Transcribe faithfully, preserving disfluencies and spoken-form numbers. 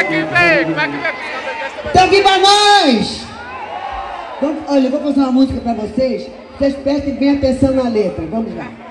que vem? Como é que vem? Então aqui pra nós! Vamos, olha, eu vou fazer uma música pra vocês. Vocês prestem bem atenção na letra. Vamos lá.